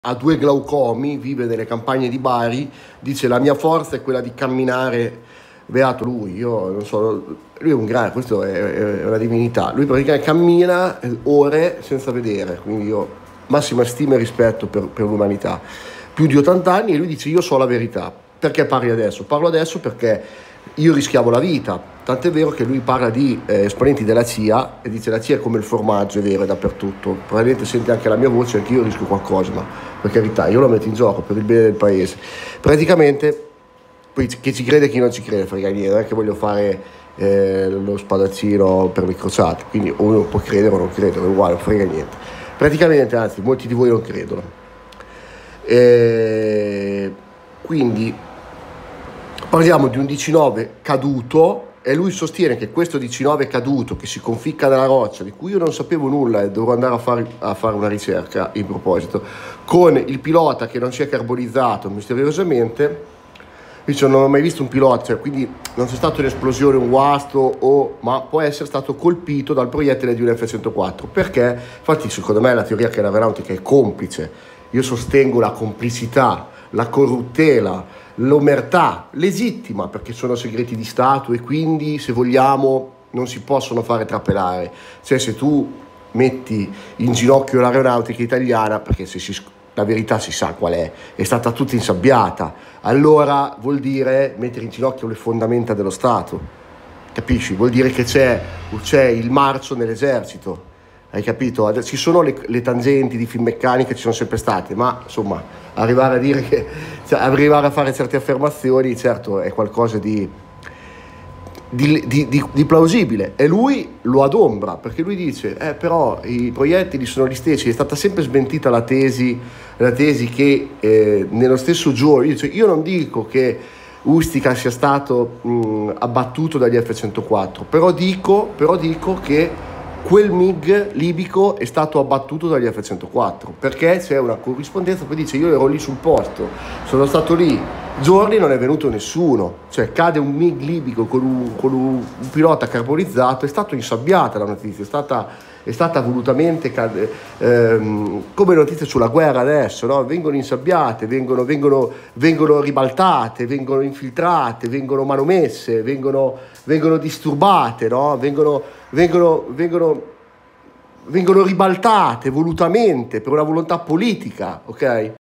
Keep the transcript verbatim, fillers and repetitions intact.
ha due glaucomi, vive nelle campagne di Bari, dice la mia forza è quella di camminare, beato lui, io non so, lui è un grande, questo è, è una divinità, lui praticamente cammina ore senza vedere, quindi io massima stima e rispetto per, per l'umanità, più di ottanta anni, e lui dice io so la verità. Perché parli adesso? Parlo adesso perché io rischiavo la vita, tant'è vero che lui parla di eh, esponenti della C I A e dice la C I A è come il formaggio, è vero, è dappertutto, probabilmente sente anche la mia voce, anche io rischio qualcosa, ma per carità io lo metto in gioco per il bene del paese. Praticamente, poi chi ci crede e chi non ci crede, frega niente, non è che voglio fare eh, lo spadaccino per le crociate, quindi uno può credere o non credere, è uguale, non frega niente. Praticamente, anzi, molti di voi non credono. E quindi parliamo di un diciannove caduto e lui sostiene che questo diciannove caduto che si conficca nella roccia, di cui io non sapevo nulla e dovrò andare a fare, a fare una ricerca in proposito, con il pilota che non si è carbonizzato misteriosamente, dice non ho mai visto un pilota, cioè, quindi non c'è stata un'esplosione, un guasto, o, ma può essere stato colpito dal proiettile di un F centoquattro, perché infatti secondo me la teoria che l'aeronautica è complice, io sostengo la complicità, la corruttela, l'omertà legittima, perché sono segreti di Stato e quindi, se vogliamo, non si possono fare trapelare. Cioè, se tu metti in ginocchio l'aeronautica italiana, perché se si, la verità si sa qual è, è stata tutta insabbiata, allora vuol dire mettere in ginocchio le fondamenta dello Stato, capisci? Vuol dire che c'è, c'è il marcio nell'esercito. Hai capito? Ci sono le, le tangenti di Finmeccanica, ci sono sempre state, ma insomma arrivare a dire che, cioè, arrivare a fare certe affermazioni, certo è qualcosa di, di, di, di, di plausibile, e lui lo adombra perché lui dice eh, però i proiettili sono gli stessi. È stata sempre smentita la tesi, la tesi che eh, nello stesso giorno, io, cioè, io non dico che Ustica sia stato mh, abbattuto dagli F centoquattro, però dico, però dico che quel MiG libico è stato abbattuto dagli F centoquattro, perché c'è una corrispondenza. Poi dice io ero lì sul posto, sono stato lì giorni, non è venuto nessuno, cioè cade un MiG libico con un, con un, un pilota carbonizzato, è stata insabbiata la notizia, è stata, è stata volutamente ehm, come notizie sulla guerra adesso, no? Vengono insabbiate, vengono, vengono, vengono ribaltate, vengono infiltrate, vengono manomesse, vengono, vengono disturbate, no? vengono Vengono, vengono, vengono ribaltate volutamente per una volontà politica, ok?